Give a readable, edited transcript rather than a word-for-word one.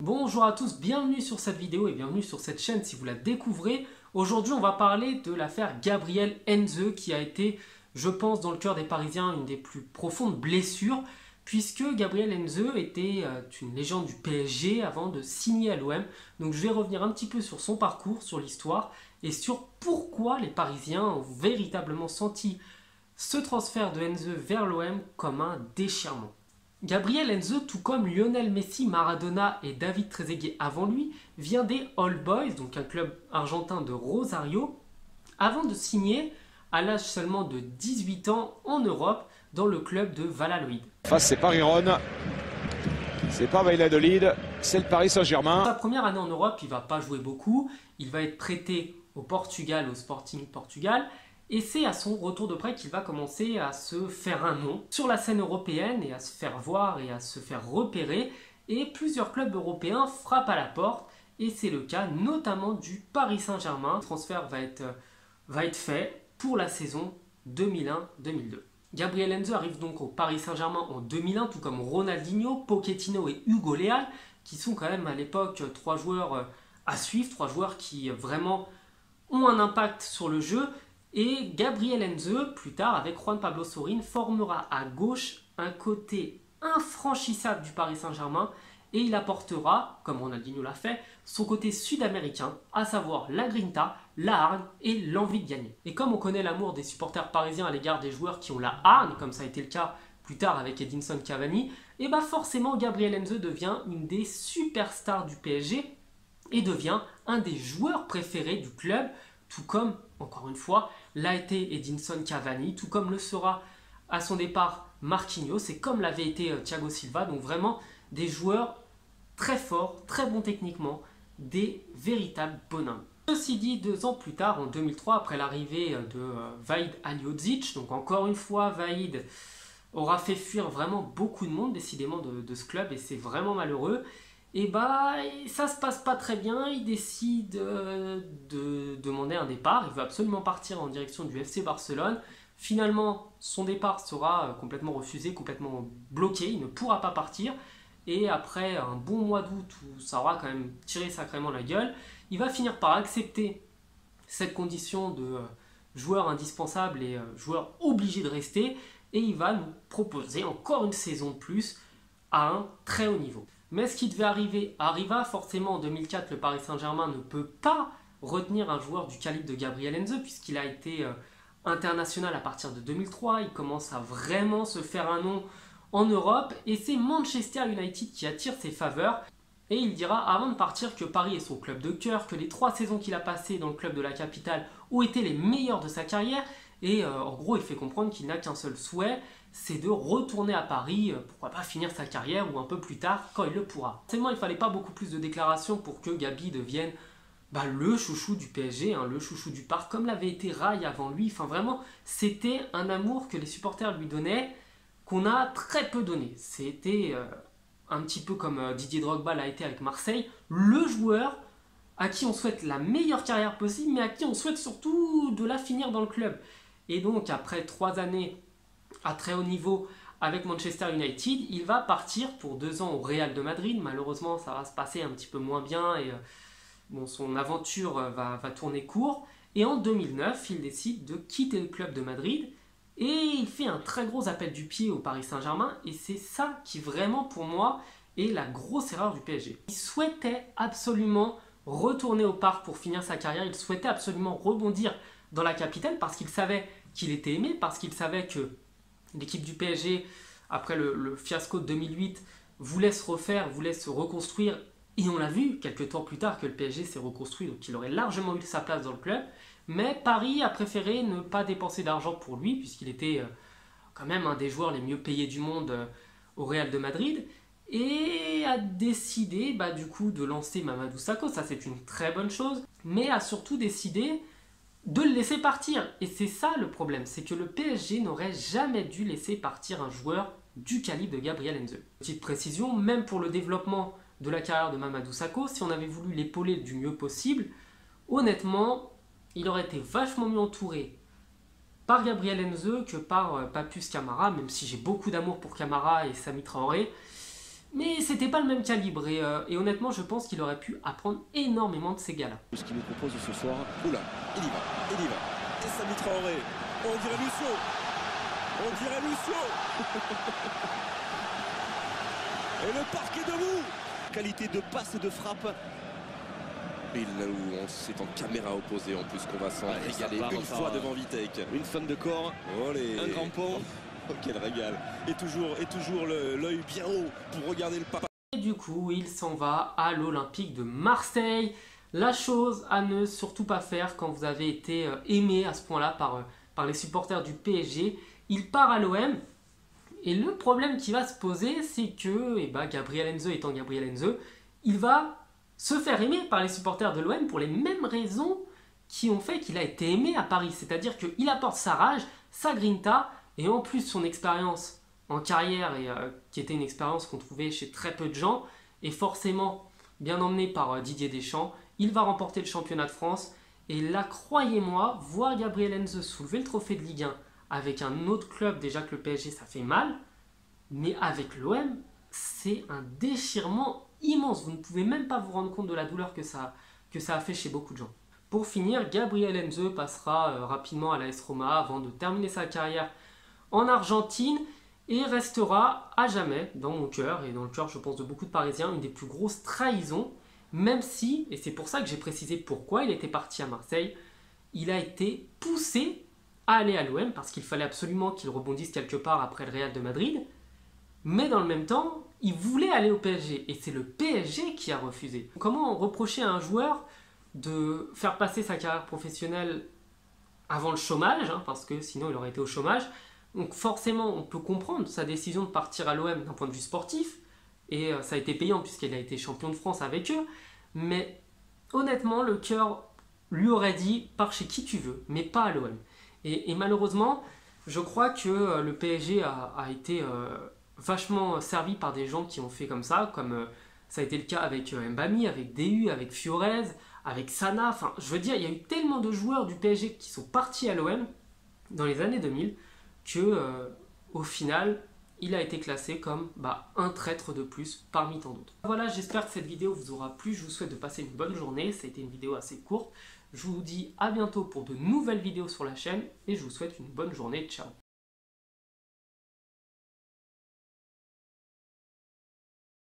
Bonjour à tous, bienvenue sur cette vidéo et bienvenue sur cette chaîne si vous la découvrez. Aujourd'hui on va parler de l'affaire Gabriel Heinze qui a été, je pense, dans le cœur des Parisiens une des plus profondes blessures puisque Gabriel Heinze était une légende du PSG avant de signer à l'OM. Donc je vais revenir un petit peu sur son parcours, sur l'histoire et sur pourquoi les Parisiens ont véritablement senti ce transfert de Heinze vers l'OM comme un déchirement. Gabriel Heinze, tout comme Lionel Messi, Maradona et David Trezeguet avant lui, vient des All Boys, donc un club argentin de Rosario, avant de signer à l'âge seulement de 18 ans en Europe dans le club de Valladolid. Face c'est pas Riron, c'est pas Valladolid, c'est le Paris Saint-Germain. Sa première année en Europe, il ne va pas jouer beaucoup, il va être prêté au Portugal, au Sporting Portugal. Et c'est à son retour de prêt qu'il va commencer à se faire un nom sur la scène européenne et à se faire voir et à se faire repérer. Et plusieurs clubs européens frappent à la porte et c'est le cas notamment du Paris Saint-Germain. Le transfert va être fait pour la saison 2001-2002. Gabriel Heinze arrive donc au Paris Saint-Germain en 2001, tout comme Ronaldinho, Pochettino et Hugo Léal, qui sont quand même à l'époque trois joueurs à suivre, trois joueurs qui vraiment ont un impact sur le jeu. Et Gabriel Heinze, plus tard, avec Juan Pablo Sorín, formera à gauche un côté infranchissable du Paris Saint-Germain et il apportera, comme Ronaldinho l'a fait, son côté sud-américain, à savoir la grinta, la hargne et l'envie de gagner. Et comme on connaît l'amour des supporters parisiens à l'égard des joueurs qui ont la hargne, comme ça a été le cas plus tard avec Edinson Cavani, et bah forcément Gabriel Heinze devient une des superstars du PSG et devient un des joueurs préférés du club, tout comme, encore une fois, l'a été Edinson Cavani, tout comme le sera à son départ Marquinhos, et comme l'avait été Thiago Silva, donc vraiment des joueurs très forts, très bons techniquement, des véritables bonhommes. Ceci dit, 2 ans plus tard, en 2003, après l'arrivée de Vahid Halilhodžić, donc encore une fois, Vahid aura fait fuir vraiment beaucoup de monde, décidément, de ce club, et c'est vraiment malheureux. Et bah, ça se passe pas très bien, il décide de demander un départ, il veut absolument partir en direction du FC Barcelone. Finalement, son départ sera complètement refusé, complètement bloqué, il ne pourra pas partir. Et après un bon mois d'août où ça aura quand même tiré sacrément la gueule, il va finir par accepter cette condition de joueur indispensable et joueur obligé de rester. Et il va nous proposer encore une saison de plus à un très haut niveau. Mais ce qui devait arriver arriva. Forcément, en 2004, le Paris Saint-Germain ne peut pas retenir un joueur du calibre de Gabriel Heinze puisqu'il a été international à partir de 2003. Il commence à vraiment se faire un nom en Europe et c'est Manchester United qui attire ses faveurs. Et il dira avant de partir que Paris est son club de cœur, que les 3 saisons qu'il a passées dans le club de la capitale ont été les meilleures de sa carrière. Et en gros, il fait comprendre qu'il n'a qu'un seul souhait, c'est de retourner à Paris, pourquoi pas finir sa carrière ou un peu plus tard quand il le pourra. Forcément, il ne fallait pas beaucoup plus de déclarations pour que Gabi devienne le chouchou du PSG, le chouchou du parc, comme l'avait été Rai avant lui. Enfin vraiment, c'était un amour que les supporters lui donnaient, qu'on a très peu donné. C'était un petit peu comme Didier Drogba l'a été avec Marseille, le joueur à qui on souhaite la meilleure carrière possible, mais à qui on souhaite surtout de la finir dans le club. Et donc, après 3 années à très haut niveau avec Manchester United, il va partir pour 2 ans au Real de Madrid. Malheureusement, ça va se passer un petit peu moins bien et son aventure va tourner court. Et en 2009, il décide de quitter le club de Madrid et il fait un très gros appel du pied au Paris Saint-Germain. Et c'est ça qui vraiment, pour moi, est la grosse erreur du PSG. Il souhaitait absolument retourner au parc pour finir sa carrière. Il souhaitait absolument rebondir dans la capitale parce qu'il savait qu'il était aimé, parce qu'il savait que l'équipe du PSG, après le fiasco de 2008, voulait se refaire, voulait se reconstruire. Et on l'a vu quelques temps plus tard que le PSG s'est reconstruit, donc il aurait largement eu sa place dans le club. Mais Paris a préféré ne pas dépenser d'argent pour lui, puisqu'il était quand même un des joueurs les mieux payés du monde au Real de Madrid. Et a décidé du coup de lancer Mamadou Sakho, ça c'est une très bonne chose, mais a surtout décidé de le laisser partir. Et c'est ça le problème, c'est que le PSG n'aurait jamais dû laisser partir un joueur du calibre de Gabriel Heinze. Petite précision, même pour le développement de la carrière de Mamadou Sakho, si on avait voulu l'épauler du mieux possible, honnêtement, il aurait été vachement mieux entouré par Gabriel Heinze que par Papus Camara, même si j'ai beaucoup d'amour pour Camara et Sami Traoré. Mais c'était pas le même calibre et honnêtement je pense qu'il aurait pu apprendre énormément de ces gars-là. Ce qu'il nous propose ce soir. Oula, il y va, il y va. Et Samy Traoré. On dirait Lucio. On dirait Lucio. Et le parc est debout. Qualité de passe et de frappe. Et là où c'est en caméra opposée en plus qu'on va s'en régaler une fois devant Vitek. Une femme de corps. Olé. Un grand pont. Oh, quel régal. Et toujours l'œil bien haut pour regarder le papa. Et du coup, il s'en va à l'Olympique de Marseille. La chose à ne surtout pas faire quand vous avez été aimé à ce point-là par les supporters du PSG. Il part à l'OM. Et le problème qui va se poser, c'est que Gabriel Heinze étant Gabriel Heinze, il va se faire aimer par les supporters de l'OM pour les mêmes raisons qui ont fait qu'il a été aimé à Paris. C'est-à-dire qu'il apporte sa rage, sa grinta, et en plus son expérience en carrière, qui était une expérience qu'on trouvait chez très peu de gens, et forcément bien emmené par Didier Deschamps, il va remporter le championnat de France. Et là, croyez-moi, voir Gabriel Heinze soulever le trophée de Ligue 1 avec un autre club, déjà que le PSG, ça fait mal, mais avec l'OM, c'est un déchirement immense. Vous ne pouvez même pas vous rendre compte de la douleur que ça a fait chez beaucoup de gens. Pour finir, Gabriel Heinze passera rapidement à l'AS Roma avant de terminer sa carrière en Argentine et restera à jamais dans mon cœur et dans le cœur, je pense, de beaucoup de Parisiens, une des plus grosses trahisons, même si, et c'est pour ça que j'ai précisé pourquoi il était parti à Marseille, il a été poussé à aller à l'OM parce qu'il fallait absolument qu'il rebondisse quelque part après le Real de Madrid, mais dans le même temps, il voulait aller au PSG et c'est le PSG qui a refusé. Comment reprocher à un joueur de faire passer sa carrière professionnelle avant le chômage, parce que sinon il aurait été au chômage. Donc forcément, on peut comprendre sa décision de partir à l'OM d'un point de vue sportif, et ça a été payant puisqu'il a été champion de France avec eux, mais honnêtement, le cœur lui aurait dit « pars chez qui tu veux, mais pas à l'OM ». Et malheureusement, je crois que le PSG a été vachement servi par des gens qui ont fait comme ça, comme ça a été le cas avec Mbami, avec DU, avec Fiorez, avec Sana. Enfin, je veux dire, il y a eu tellement de joueurs du PSG qui sont partis à l'OM dans les années 2000 que, au final, il a été classé comme un traître de plus parmi tant d'autres. Voilà, j'espère que cette vidéo vous aura plu. Je vous souhaite de passer une bonne journée. Ça a été une vidéo assez courte. Je vous dis à bientôt pour de nouvelles vidéos sur la chaîne et je vous souhaite une bonne journée. Ciao!